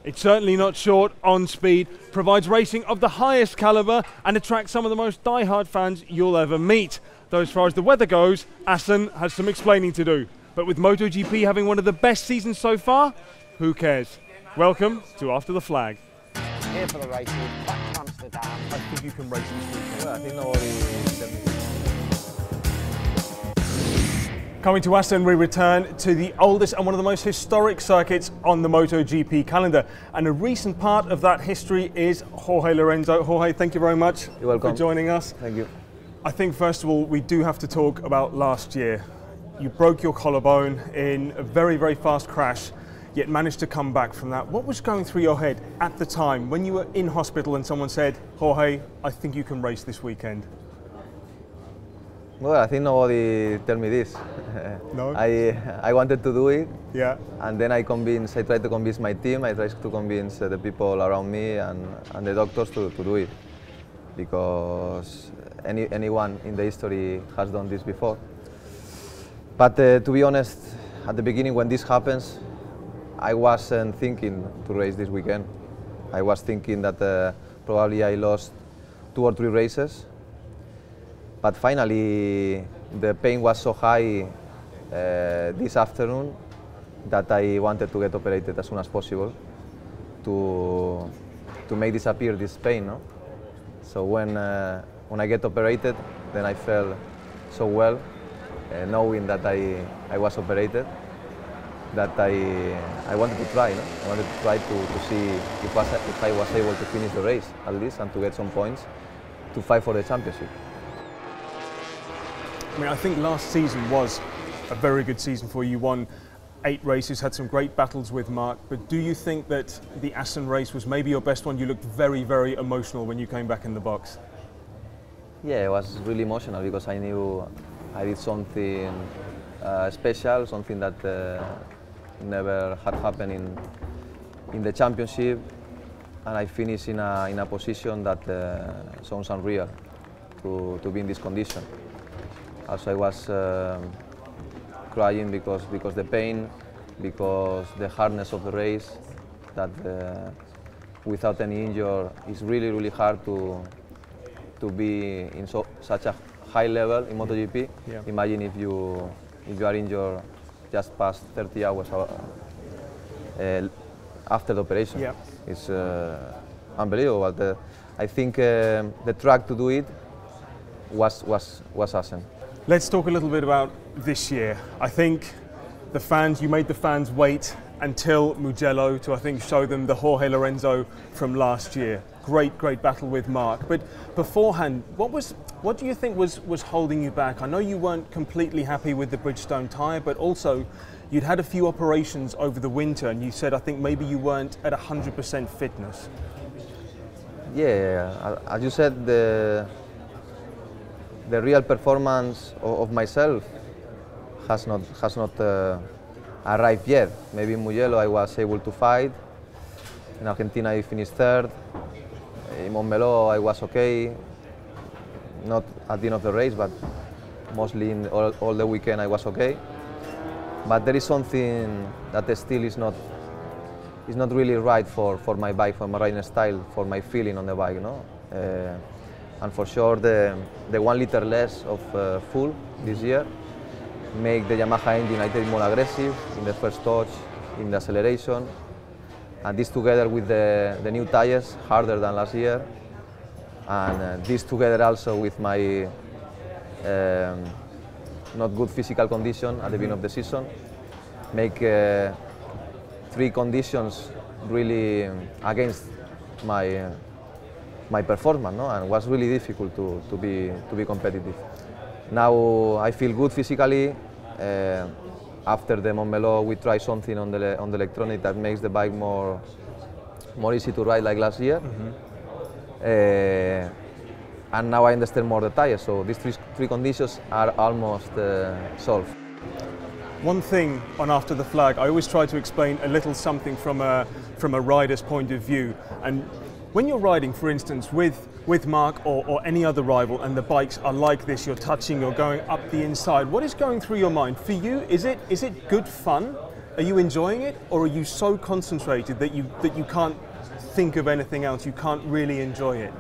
It's certainly not short on speed, provides racing of the highest caliber and attracts some of the most die-hard fans you'll ever meet. Though as far as the weather goes, Assen has some explaining to do. But with MotoGP having one of the best seasons so far, who cares? Welcome to After the Flag. Here for the races, back to Amsterdam. I think you can race this weekend. Well, I think nobody. Coming to Assen, we return to the oldest and one of the most historic circuits on the MotoGP calendar. And a recent part of that history is Jorge Lorenzo. Jorge, thank you very much for joining us. Thank you. I think first of all, we do have to talk about last year. You broke your collarbone in a very, very fast crash, yet managed to come back from that. What was going through your head at the time when you were in hospital and someone said, Jorge, I think you can race this weekend? Well, I think nobody told me this. No? I wanted to do it. Yeah. And then I tried to convince my team, I tried to convince the people around me and the doctors to do it. Because anyone in the history has done this before. But to be honest, at the beginning when this happens, I wasn't thinking to race this weekend. I was thinking that probably I lost 2 or 3 races. But finally, the pain was so high this afternoon that I wanted to get operated as soon as possible to make disappear this pain. No? So when I get operated, then I felt so well, knowing that I was operated, that I wanted to try. No? I wanted to try to see if I was able to finish the race at least and to get some points to fight for the championship. I mean, I think last season was a very good season for you. You won 8 races, had some great battles with Mark, but do you think that the Assen race was maybe your best one? You looked very, very emotional when you came back in the box. Yeah, it was really emotional because I knew I did something special, something that never had happened in the championship, and I finished in a position that sounds unreal to be in this condition. Also, I was crying because the pain, because the hardness of the race, that without any injury is really, really hard to be in such a high level in MotoGP. Yeah. Imagine if you are injured just past 30 hours after the operation. Yeah. It's unbelievable. But I think the track to do it was Assen. Let's talk a little bit about this year. I think you made the fans wait until Mugello to, I think, show them the Jorge Lorenzo from last year. Great, great battle with Mark. But beforehand, what do you think was holding you back? I know you weren't completely happy with the Bridgestone tyre, but also you'd had a few operations over the winter, and you said, I think maybe you weren't at 100% fitness. Yeah, as you said, the real performance of myself has not arrived yet. Maybe in Mugello I was able to fight. In Argentina I finished 3rd. In Montmeló I was okay. Not at the end of the race, but mostly in all the weekend I was okay. But there is something that still is not really right for my bike, for my riding style, for my feeling on the bike. No? And for sure the 1 liter less of fuel this year make the Yamaha engine a little more aggressive in the first touch, in the acceleration, and this together with the new tires, harder than last year, and this together also with my not good physical condition at the beginning of the season, make 3 conditions really against my performance, no? And it was really difficult to be competitive. Now I feel good physically. After the Montmeló, we try something on the electronic that makes the bike more easy to ride like last year. And now I understand more the tires. So these 3 conditions are almost solved. One thing on After the Flag, I always try to explain a little something from a rider's point of view. And when you're riding, for instance, with Mark or any other rival, and the bikes are like this, you're touching, you're going up the inside, what is going through your mind? For you, is it good fun Are you enjoying it, or are you so concentrated that you can't think of anything else? You can't really enjoy it.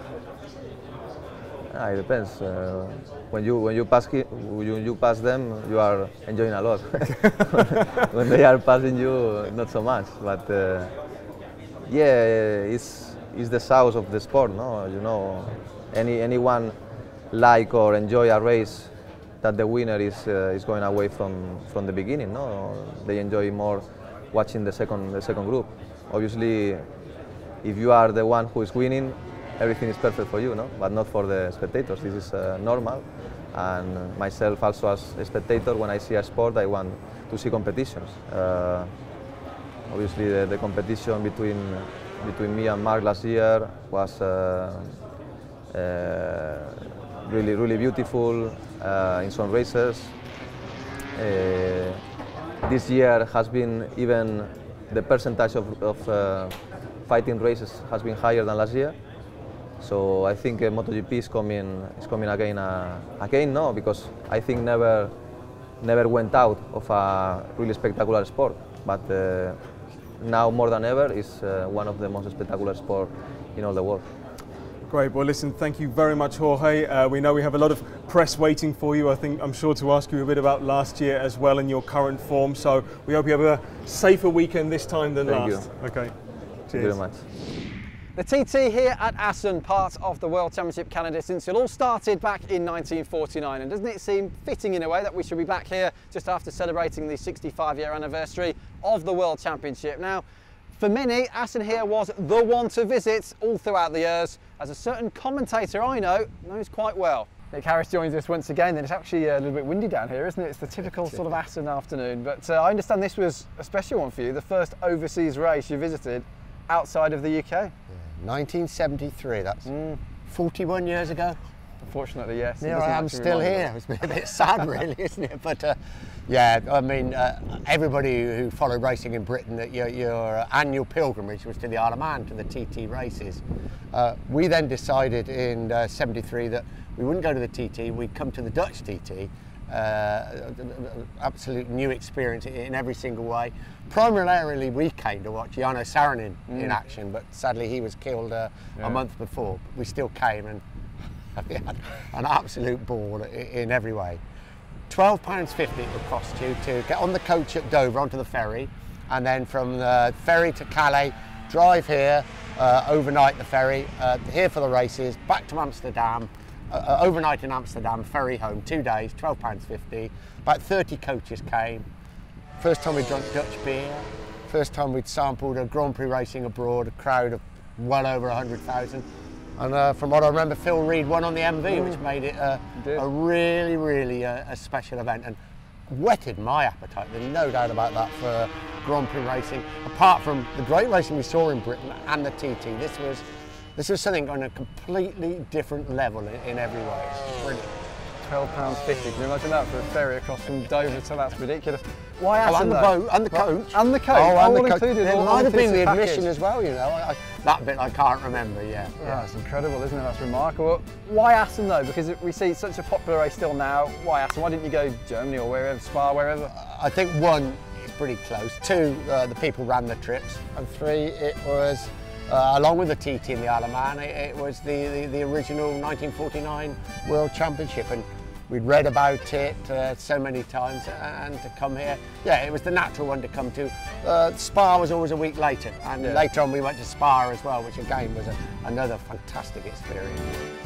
It depends. When you pass them, you are enjoying a lot. When they are passing you, not so much. But yeah, it's the source of the sport, no? You know, anyone like or enjoy a race that the winner is going away from the beginning, no? They enjoy more watching the second group. Obviously, if you are the one who is winning, everything is perfect for you, no? But not for the spectators. This is normal. And myself also as a spectator, when I see a sport, I want to see competitions. Obviously, the competition between me and Mark last year was really beautiful in some races. This year has been even the percentage of fighting races has been higher than last year. So I think MotoGP is coming again, no, because I think never went out of a really spectacular sport. But now more than ever is one of the most spectacular sports in all the world. Great. Well, listen, thank you very much, Jorge. We know we have a lot of press waiting for you. I'm sure to ask you a bit about last year as well and your current form. So we hope you have a safer weekend this time than last. Thank you. Okay. Cheers. Thank you very much. The TT here at Assen, part of the World Championship Canada, since it all started back in 1949. And doesn't it seem fitting in a way that we should be back here just after celebrating the 65-year anniversary of the World Championship? Now, for many, Assen here was the one to visit all throughout the years, as a certain commentator I know knows quite well. Nick Harris joins us once again, and it's actually a little bit windy down here, isn't it? It's the typical sort of Assen afternoon, but I understand this was a special one for you, the first overseas race you visited outside of the UK. Yeah, 1973, that's 41 years ago. Unfortunately, yes. Here I am still here. It's been a bit sad really, isn't it? But yeah, I mean, everybody who followed racing in Britain, that your annual pilgrimage was to the Isle of Man, to the TT races. We then decided in 73 that we wouldn't go to the TT, we'd come to the Dutch TT. Absolute new experience in every single way. Primarily we came to watch Jarno Saarinen in action, but sadly he was killed a month before. We still came, and we had an absolute ball in every way. £12.50 it would cost you to get on the coach at Dover onto the ferry, and then from the ferry to Calais, drive here, overnight the ferry, here for the races, back to Amsterdam, overnight in Amsterdam, ferry home, 2 days, £12.50. About 30 coaches came. First time we drank Dutch beer, first time we'd sampled a Grand Prix racing abroad, a crowd of well over 100,000. And from what I remember, Phil Reed won on the MV, which made it a really a special event, and whetted my appetite. There's no doubt about that for Grand Prix racing. Apart from the great racing we saw in Britain and the TT, this was something on a completely different level in every way. Brilliant. £12.50. Can you imagine that for a ferry across from Dover? So that's ridiculous. Why Assen, and the boat, and the coach. And the coach. Oh, and all the coach. Included. There all might have been the package. admission as well, you know. That bit I can't remember, yeah. That's incredible, isn't it? That's remarkable. Why Assen though? Because we see such a popular race still now. Why Assen? Why didn't you go Germany or wherever, Spa, wherever? I think one, it's pretty close. Two, the people ran the trips. And three, it was, along with the TT in the Isle of Man, it was the original 1949 World Championship. And we'd read about it so many times, and to come here, yeah, it was the natural one to come to. Spa was always a week later, and later on we went to Spa as well, which again was another fantastic experience.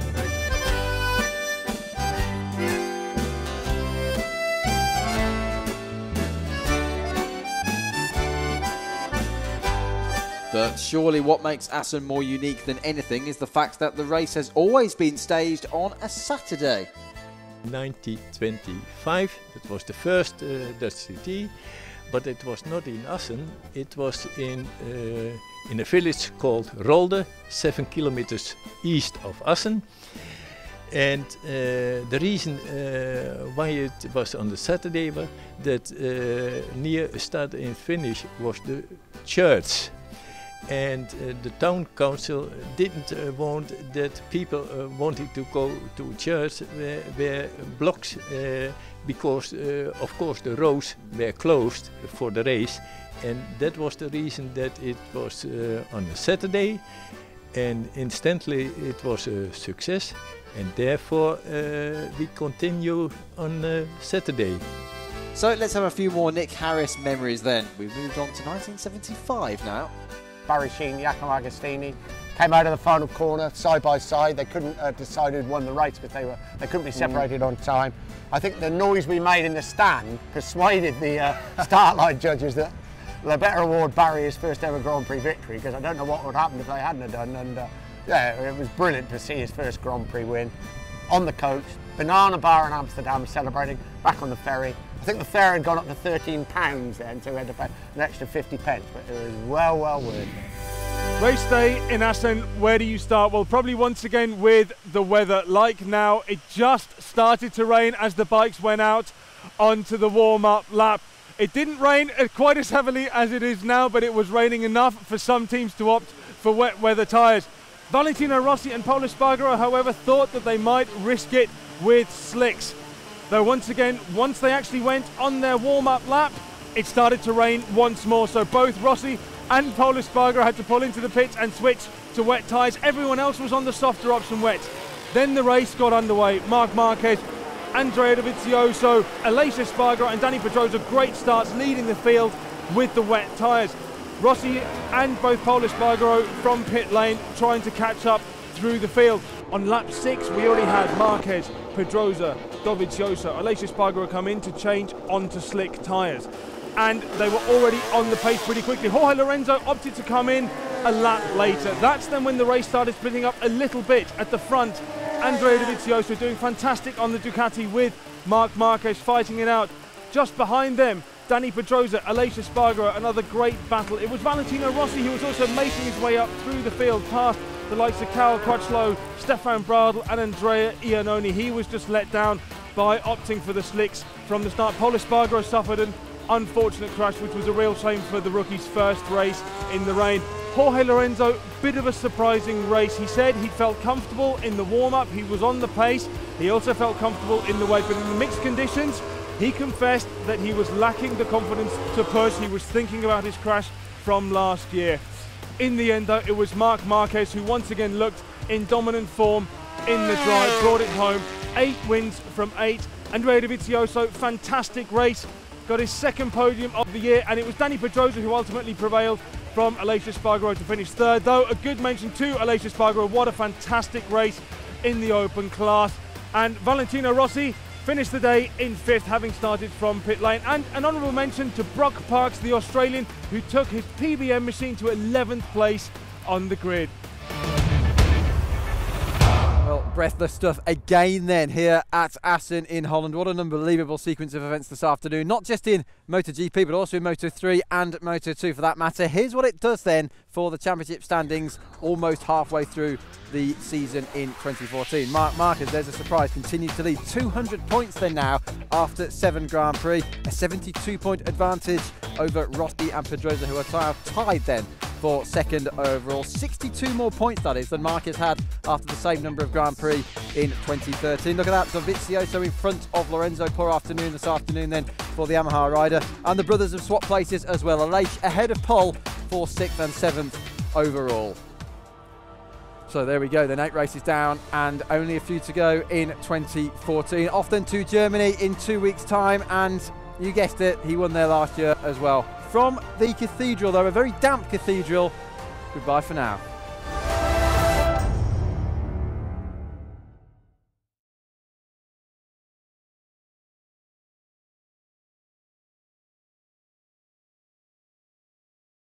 But surely what makes Assen more unique than anything is the fact that the race has always been staged on a Saturday. 1925, it was the first Dutch TT, but it was not in Assen, it was in a village called Rolde, 7 kilometers east of Assen. And the reason why it was on the Saturday was that near start and finish was the church. and the town council didn't want that people wanted to go to church where blocks because of course the roads were closed for the race, and that was the reason that it was on a Saturday, and instantly it was a success, and therefore we continue on Saturday. So let's have a few more Nick Harris memories then. We've moved on to 1975 now. Barry Sheen, Jacopo Agostini came out of the final corner side by side. They couldn't decide who'd won the race because they couldn't be separated on time. I think the noise we made in the stand persuaded the start line judges that they better award Barry his first ever Grand Prix victory, because I don't know what would happen if they hadn't have done. And yeah, it was brilliant to see his first Grand Prix win on the coach. Banana bar in Amsterdam celebrating, back on the ferry. I think the fare had gone up to £13 then, so we had to pay an extra 50 pence, but it was well worth it. Race day in Assen, where do you start? Well, probably once again with the weather. Like now, it just started to rain as the bikes went out onto the warm-up lap. It didn't rain quite as heavily as it is now, but it was raining enough for some teams to opt for wet weather tyres. Valentino Rossi and Pol Espargaro, however, thought that they might risk it with slicks. Though once again, once they actually went on their warm-up lap, it started to rain once more. So both Rossi and Pol Espargaro had to pull into the pits and switch to wet tyres. Everyone else was on the softer option wet. Then the race got underway. Marc Marquez, Andrea Dovizioso, Aleix Espargaro and Dani Pedrosa, great starts leading the field with the wet tyres. Rossi and both Pol Espargaro from pit lane trying to catch up through the field. On lap 6 we already had Marquez, Pedrosa, Dovizioso, Aleix Espargaro come in to change onto slick tyres, and they were already on the pace pretty quickly. Jorge Lorenzo opted to come in a lap later. That's then when the race started splitting up a little bit. At the front, Andrea Dovizioso doing fantastic on the Ducati with Marc Marquez fighting it out. Just behind them, Dani Pedrosa, Aleix Espargaro, another great battle. It was Valentino Rossi who was also making his way up through the field past the likes of Cal Crutchlow, Stefan Bradl and Andrea Iannone. He was just let down by opting for the slicks from the start. Pol Espargaro suffered an unfortunate crash, which was a real shame for the rookie's first race in the rain. Jorge Lorenzo, bit of a surprising race. He said he felt comfortable in the warm-up, he was on the pace, he also felt comfortable in the wet, but in the mixed conditions, he confessed that he was lacking the confidence to push. He was thinking about his crash from last year. In the end though, it was Marc Marquez who once again looked in dominant form in the drive, brought it home. 8 wins from 8. Andrea Dovizioso, fantastic race, got his second podium of the year, and it was Dani Pedrosa who ultimately prevailed from Aleix Espargaro to finish third. Though a good mention to Aleix Espargaro, what a fantastic race in the open class. And Valentino Rossi finished the day in 5th, having started from pit lane. And an honourable mention to Brock Parks, the Australian, who took his PBM machine to 11th place on the grid. Well, breathless stuff again then here at Assen in Holland. What an unbelievable sequence of events this afternoon, not just in MotoGP but also in Moto3 and Moto2 for that matter. Here's what it does then for the championship standings almost halfway through the season in 2014. Marc Marquez, there's a surprise, continues to lead 200 points then now after 7 Grand Prix, a 72-point advantage over Rossi and Pedrosa, who are tied then for 2nd overall. 62 more points, that is, than Marquez had after the same number of Grand Prix in 2013. Look at that, Dovizioso in front of Lorenzo. Poor afternoon this afternoon then for the Yamaha rider. And the brothers have swapped places as well. Aleix ahead of Pol for 6th and 7th overall. So there we go, then 8 races down and only a few to go in 2014. Off then to Germany in 2 weeks' time, and you guessed it, he won there last year as well. From the cathedral, though, a very damp cathedral, goodbye for now.